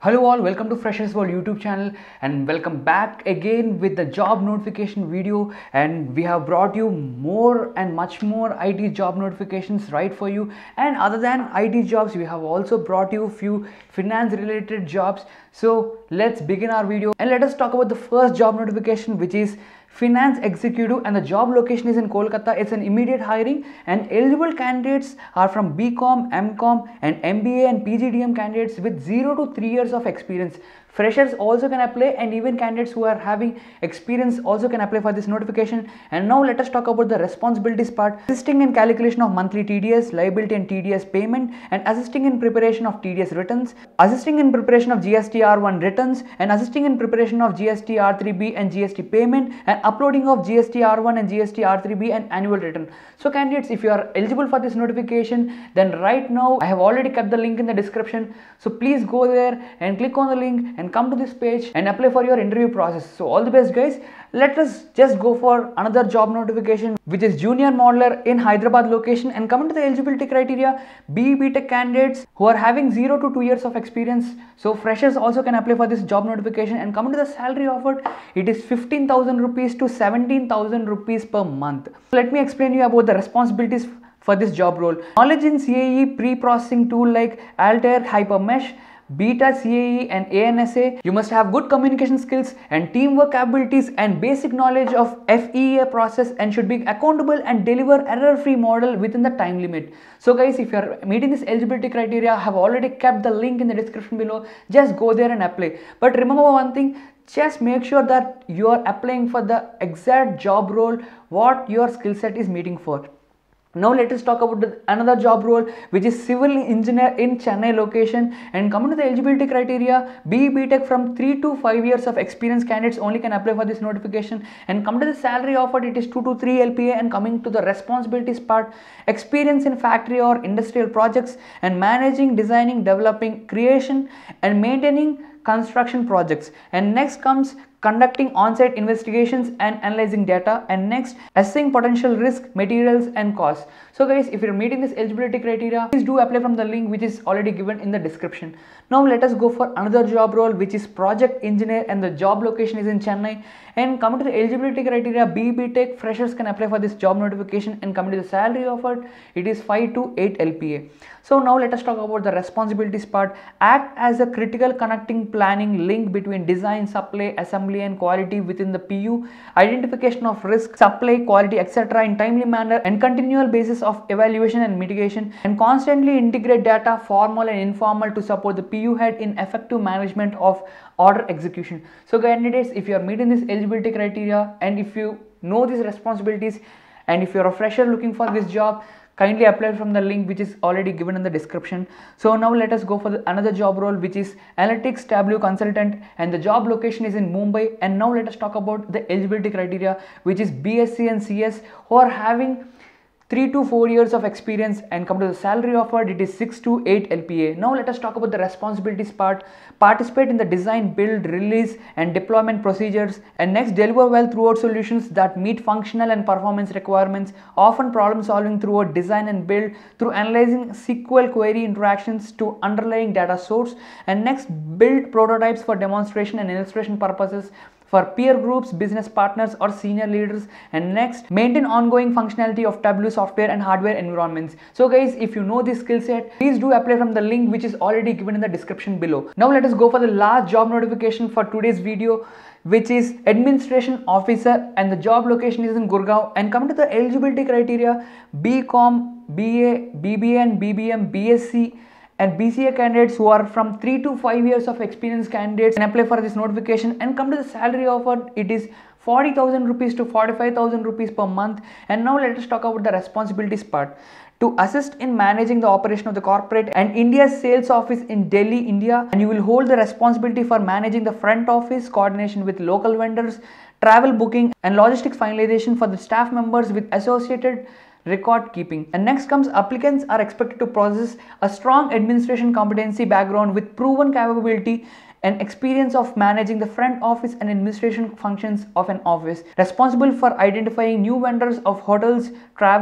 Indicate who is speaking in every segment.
Speaker 1: Hello all, welcome to Freshers World YouTube channel and welcome back again with the job notification video, and we have brought you more and much more IT job notifications right for you. And other than IT jobs, we have also brought you few finance related jobs. So let's begin our video and let us talk about the first job notification, which is finance executive, and the job location is in Kolkata. It's an immediate hiring and eligible candidates are from BCom, MCom and MBA and PGDM candidates with 0 to 3 years of experience. Freshers also can apply, and even candidates who are having experience also can apply for this notification. And now let us talk about the responsibilities part. Assisting in calculation of monthly TDS, liability and TDS payment, and assisting in preparation of TDS returns, assisting in preparation of GST R1 returns, and assisting in preparation of GST R3B and GST payment, and uploading of GST R1 and GST R3B and annual return. So candidates, if you are eligible for this notification, then right now I have already kept the link in the description. So please go there and click on the link and come to this page and apply for your interview process. So all the best guys. Let us just go for another job notification, which is junior modeler in Hyderabad location. And coming to the eligibility criteria, BTech candidates who are having 0 to 2 years of experience. So freshers also can apply for this job notification. And coming to the salary offered, it is 15,000 rupees to 17,000 rupees per month. So let me explain you about the responsibilities for this job role. Knowledge in CAE pre-processing tool like Altair, Hypermesh, Beta, CAE and ANSA. You must have good communication skills and teamwork abilities and basic knowledge of FEA process, and should be accountable and deliver error-free model within the time limit. So guys, if you are meeting this eligibility criteria, I have already kept the link in the description below. Just go there and apply. But remember one thing, just make sure that you are applying for the exact job role what your skill set is meeting for. Now let us talk about another job role, which is civil engineer in Chennai location. And coming to the eligibility criteria, BTech from 3 to 5 years of experience candidates only can apply for this notification. And coming to the salary offered, it is 2 to 3 LPA. And coming to the responsibilities part, experience in factory or industrial projects and managing, designing, developing, creation and maintaining construction projects. And next comes conducting on-site investigations and analyzing data, and next assessing potential risk, materials and costs. So guys, if you're meeting this eligibility criteria, please do apply from the link which is already given in the description. Now let us go for another job role, which is project engineer, and the job location is in Chennai. And coming to the eligibility criteria, BTech freshers can apply for this job notification. And coming to the salary offered, it is 5 to 8 LPA. So now let us talk about the responsibilities part. Act as a critical connecting planning link between design, supply, assembly and quality within the PU, identification of risk, supply, quality, etc. in timely manner, and continual basis of evaluation and mitigation, and constantly integrate data, formal and informal, to support the PU head in effective management of order execution. So candidates, if you are meeting this eligibility criteria and if you know these responsibilities, and if you are a fresher looking for this job, kindly apply from the link which is already given in the description. So now let us go for another job role, which is analytics Tableau consultant, and the job location is in Mumbai. And now let us talk about the eligibility criteria, which is BSc and CS who are having 3 to 4 years of experience. And come to the salary offered, it is 6 to 8 LPA. Now let us talk about the responsibilities part. Participate in the design, build, release and deployment procedures, and next deliver well throughout solutions that meet functional and performance requirements, often problem solving throughout design and build through analyzing SQL query interactions to underlying data source, and next build prototypes for demonstration and illustration purposes for peer groups, business partners or senior leaders, and next maintain ongoing functionality of Tableau software and hardware environments. So guys, if you know this skill set, please do apply from the link which is already given in the description below. Now let us go for the last job notification for today's video, which is administration officer, and the job location is in Gurgaon. And coming to the eligibility criteria, BCom, BA, BBA and BBM, BSc and BCA candidates who are from 3 to 5 years of experience candidates can apply for this notification. And come to the salary offered, it is 40,000 rupees to 45,000 rupees per month. And now let us talk about the responsibilities part. To assist in managing the operation of the corporate and India's sales office in Delhi, India, and you will hold the responsibility for managing the front office, coordination with local vendors, travel booking and logistics finalization for the staff members with associated record keeping. And next comes applicants are expected to possess a strong administration competency background with proven capability and experience of managing the front office and administration functions of an office, responsible for identifying new vendors of hotels, travel,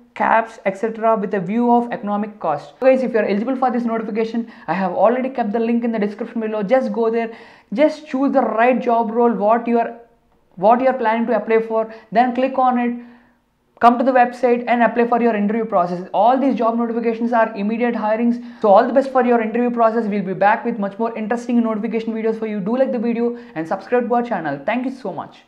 Speaker 1: caps, etc., with a view of economic cost. So guys, if you are eligible for this notification, I have already kept the link in the description below. Just go there, just choose the right job role, what you are planning to apply for, then click on it, come to the website and apply for your interview process. All these job notifications are immediate hirings. So all the best for your interview process. We'll be back with much more interesting notification videos for you. Do like the video and subscribe to our channel. Thank you so much.